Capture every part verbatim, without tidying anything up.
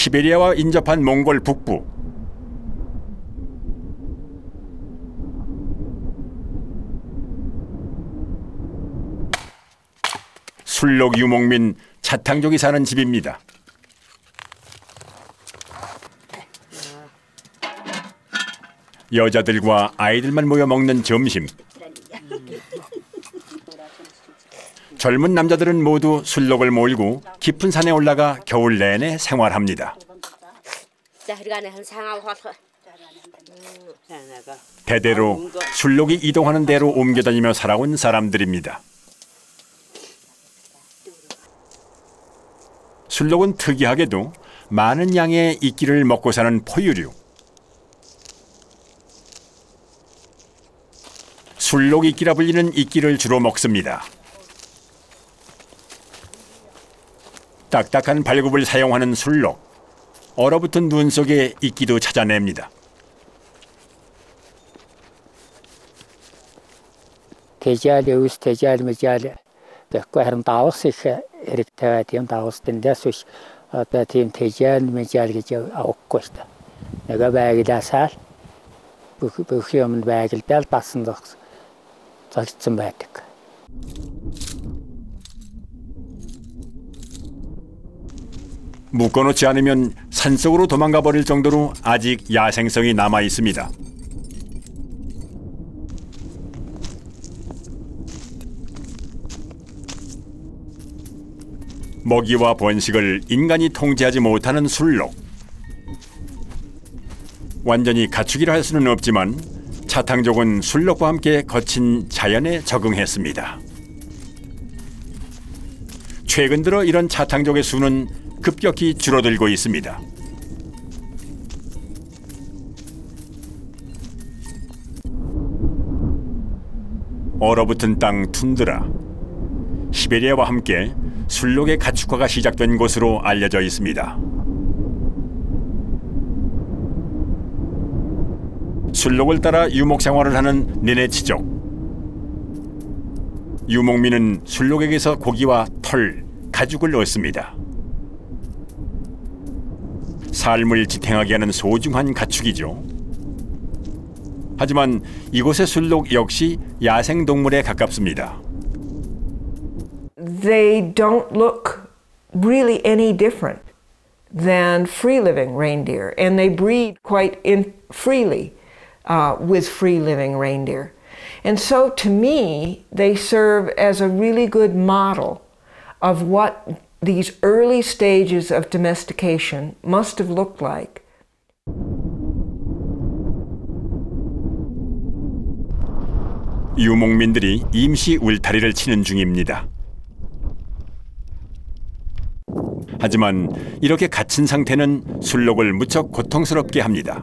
시베리아와 인접한 몽골 북부. 술록 유목민 차탕족이 사는 집입니다. 여자들과 아이들만 모여 먹는 점심. 젊은 남자들은 모두 술록을 몰고 깊은 산에 올라가 겨울 내내 생활합니다. 대대로 술록이 이동하는 대로 옮겨다니며 살아온 사람들입니다. 술록은 특이하게도 많은 양의 이끼를 먹고 사는 포유류. 술록 이끼라 불리는 이끼를 주로 먹습니다. 딱딱한 발굽을 사용하는 술록. 얼어붙은 눈 속에 이끼도 찾아냅니다. Tejali us tejali mejali 그 하름 다우스 에릭타티엄 다우스든 데스우스 아타팀 tejali mejali 저 아옥고스다. 내가 바기다살 부부히엄 바길달 빠슨덕 작쯤 바득. 묶어놓지 않으면 산속으로 도망가 버릴 정도로 아직 야생성이 남아 있습니다. 먹이와 번식을 인간이 통제하지 못하는 술록. 완전히 가축이라 할 수는 없지만 차탕족은 술록과 함께 거친 자연에 적응했습니다. 최근 들어 이런 차탕족의 수는 급격히 줄어들고 있습니다. 얼어붙은 땅 툰드라. 시베리아와 함께 술록의 가축화가 시작된 곳으로 알려져 있습니다. 술록을 따라 유목 생활을 하는 네네치족. 유목민은 술록에게서 고기와 털, 가죽을 얻습니다. 삶을 지탱하게 하는 소중한 가축이죠. 하지만 이곳의 술록 역시 야생동물에 가깝습니다. They don't look really any different than free-living reindeer, and they breed quite in freely uh, with free-living reindeer. And so to me, they serve as a really good model of what these early stages of domestication must have looked like. 유목민들이 임시 울타리를 치는 중입니다. 하지만 이렇게 갇힌 상태는 술록을 무척 고통스럽게 합니다.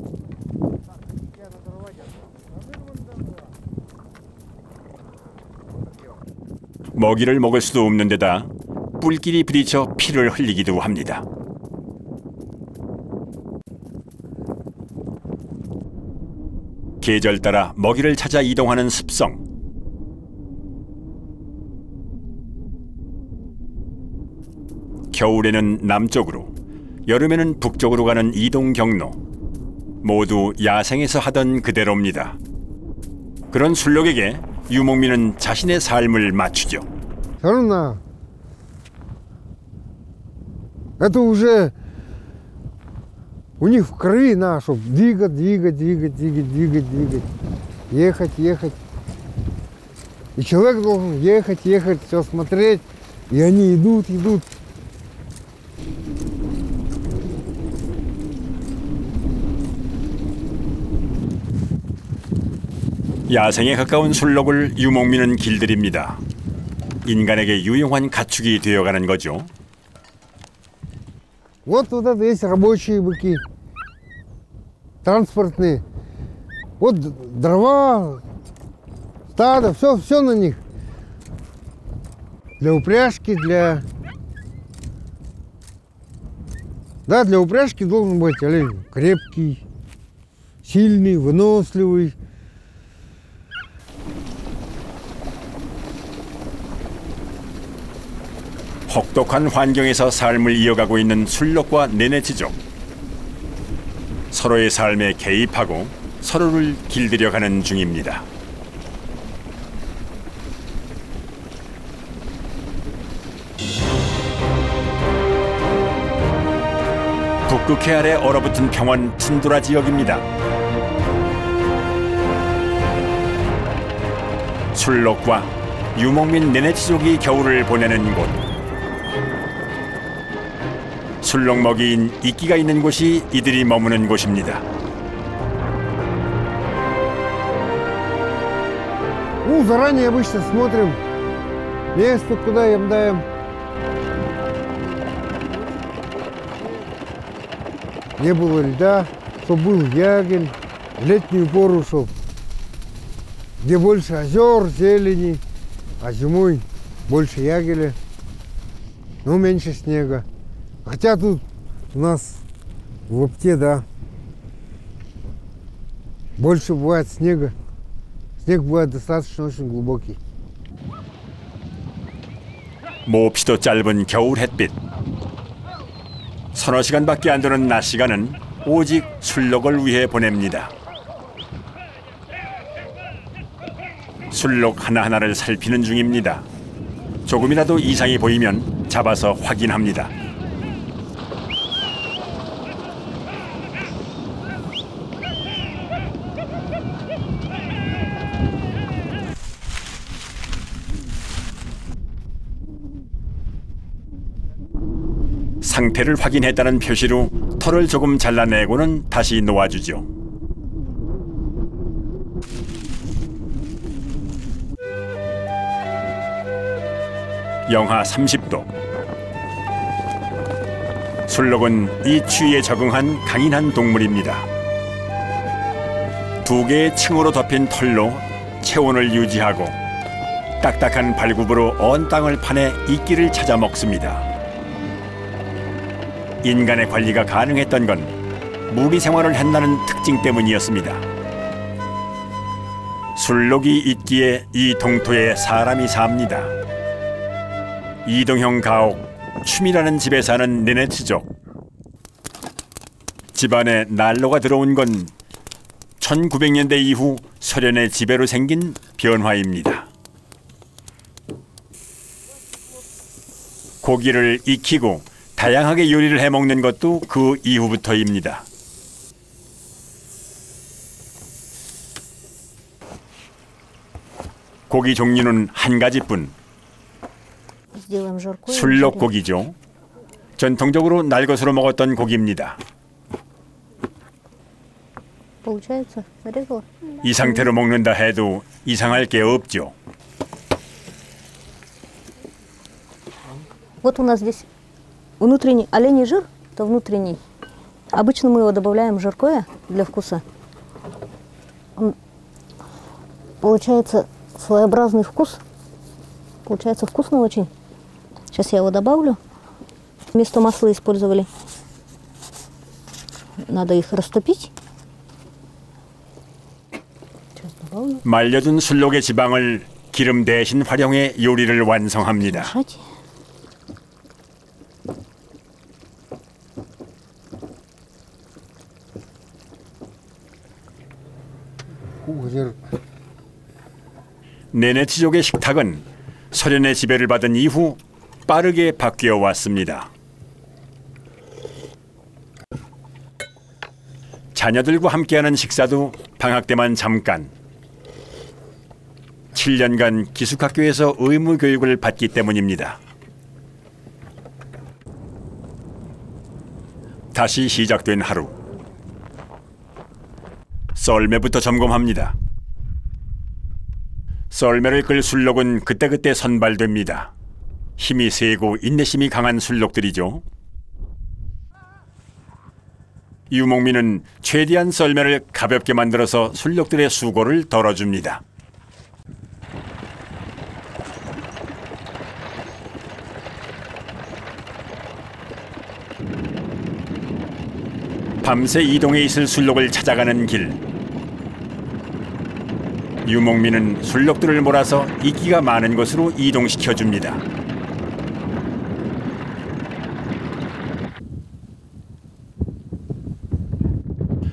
먹이를 먹을 수도 없는 데다 뿔끼리 부딪혀 피를 흘리기도 합니다. 계절 따라 먹이를 찾아 이동하는 습성. 겨울에는 남쪽으로, 여름에는 북쪽으로 가는 이동 경로. 모두 야생에서 하던 그대로입니다. 그런 술록에게 유목민은 자신의 삶을 맞추죠. Все это уже у них в крови на, чтобы двигать, двигать, двигать, двигать, двигать, двигать, ехать, ехать. И человек должен ехать, ехать, все смотреть, и они идут, идут. 야생에 가까운 술록을 유목민은 길들입니다. 인간에게 유용한 가축이 되어가는 거죠. Вот вот это есть рабочие быки, транспортные. Вот дрова, стадо, все, все на них. Для упряжки, для... Да, для упряжки должен быть олень крепкий, сильный, выносливый. 혹독한 환경에서 삶을 이어가고 있는 술록과 네네치족. 서로의 삶에 개입하고 서로를 길들여가는 중입니다. 북극해 아래 얼어붙은 평원 툰드라 지역입니다. 술록과 유목민 네네치족이 겨울을 보내는 곳. 술록 먹이인 이끼가 있는 곳이 이들이 머무는 곳입니다. Ну, заранее обычно смотрим место, куда им даем. Не было льда, чтобы был ягель, в летнюю пору, чтобы где больше озер, зелени, а зимой больше ягеля, но меньше снега. Хотя тут у нас в лапте, да, больше бывает снега. снег бывает достаточно очень глубокий. 몹시도 짧은 겨울 햇빛. 서너 시간밖에 안 되는 낮 시간은 오직 술록을 위해 보냅니다. 술록 하나하나를 살피는 중입니다. 조금이라도 이상이 보이면 잡아서 확인합니다. 상태를 확인했다는 표시로 털을 조금 잘라내고는 다시 놓아주죠. 영하 삼십 도. 술록은 이 추위에 적응한 강인한 동물입니다. 두 개의 층으로 덮인 털로 체온을 유지하고 딱딱한 발굽으로 언 땅을 파내 이끼를 찾아 먹습니다. 인간의 관리가 가능했던 건 무리 생활을 한다는 특징 때문이었습니다. 술록이 있기에 이 동토에 사람이 삽니다. 이동형 가옥, 춤이라는 집에 사는 네네치족. 집안에 난로가 들어온 건 천구백 년대 이후 소련의 지배로 생긴 변화입니다. 고기를 익히고 다양하게 요리를 해먹는 것도 그 이후부터입니다. 고기 종류는 한 가지뿐. 술록고기죠. 전통적으로 날것으로 먹었던 고기입니다. 이 상태로 먹는다 해도 이상할 게 없죠. Вот у нас здесь внутренний оленей жир, это внутренний. Обычно мы его добавляем в жаркое для вкуса. Он, получается своеобразный вкус. Получается вкусно очень. Сейчас я его добавлю. Вместо масла использовали. Надо их растопить. Сейчас добавлю. 말려둔 술록의 지방을 기름 대신 활용해 요리를 완성합니다. Мешать. 네네치족의 식탁은 소련의 지배를 받은 이후 빠르게 바뀌어 왔습니다. 자녀들과 함께하는 식사도 방학 때만 잠깐. 칠 년간 기숙학교에서 의무 교육을 받기 때문입니다. 다시 시작된 하루. 썰매부터 점검합니다. 썰매를 끌 술록은 그때그때 선발됩니다. 힘이 세고 인내심이 강한 술록들이죠. 유목민은 최대한 썰매를 가볍게 만들어서 술록들의 수고를 덜어줍니다. 밤새 이동해 있을 술록을 찾아가는 길. 유목민은 술록들을 몰아서 이끼가 많은 곳으로 이동시켜줍니다.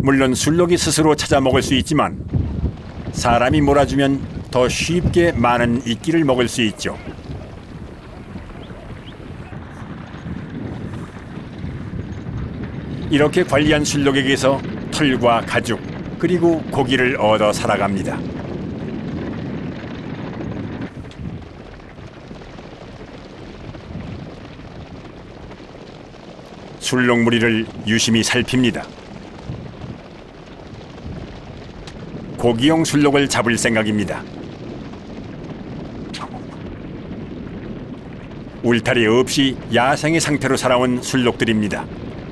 물론 술록이 스스로 찾아 먹을 수 있지만 사람이 몰아주면 더 쉽게 많은 이끼를 먹을 수 있죠. 이렇게 관리한 술록에게서 털과 가죽 그리고 고기를 얻어 살아갑니다. 술록 무리를 유심히 살핍니다. 고기용 술록을 잡을 생각입니다. 울타리 없이 야생의 상태로 살아온 술록들입니다.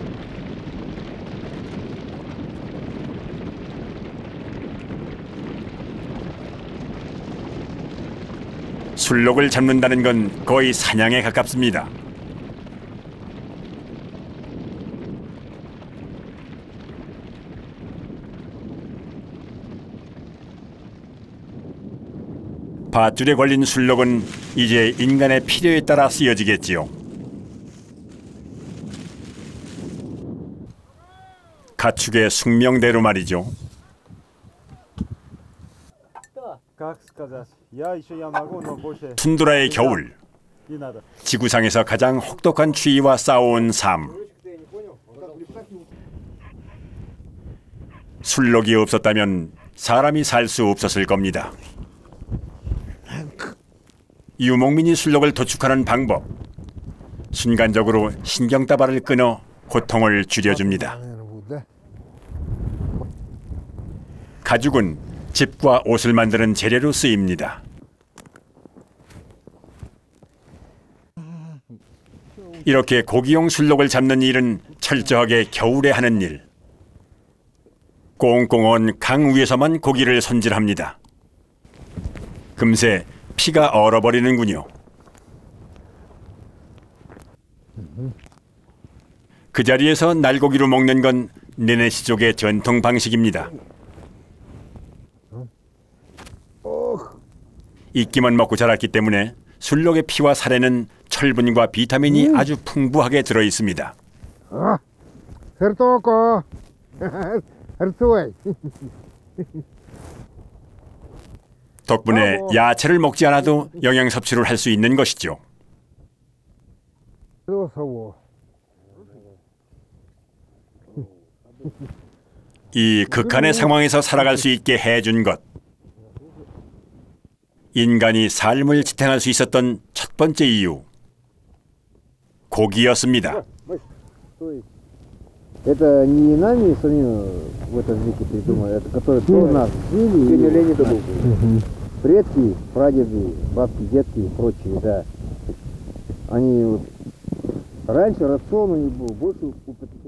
술록을 잡는다는 건 거의 사냥에 가깝습니다. 밧줄에 걸린 술록은 이제 인간의 필요에 따라 쓰여지겠지요. 가축의 숙명대로 말이죠. 툰드라의 겨울, 지구상에서 가장 혹독한 추위와 싸워온 삶. 술록이 없었다면 사람이 살 수 없었을 겁니다. 유목민이 술록을 도축하는 방법. 순간적으로 신경다발을 끊어 고통을 줄여줍니다. 가죽은 집과 옷을 만드는 재료로 쓰입니다. 이렇게 고기용 술록을 잡는 일은 철저하게 겨울에 하는 일. 꽁꽁 언 강 위에서만 고기를 손질합니다. 금세 피가 얼어버리는군요. 그 자리에서 날고기로 먹는 건 네네시족의 전통 방식입니다. 이끼만 먹고 자랐기 때문에 술록의 피와 살에는 철분과 비타민이 음. 아주 풍부하게 들어 있습니다. 덕분에 야채를 먹지 않아도 영양 섭취를 할 수 있는 것이죠. 이 극한의 상황에서 살아갈 수 있게 해준 것. 인간이 삶을 지탱할 수 있었던 첫 번째 이유. 고기였습니다. Это не нами самими в этом веке придумали, это которые до нас жили, предки, прадеды, бабки, дедки и прочие, да. Они вот раньше рацион у них был больше употребления.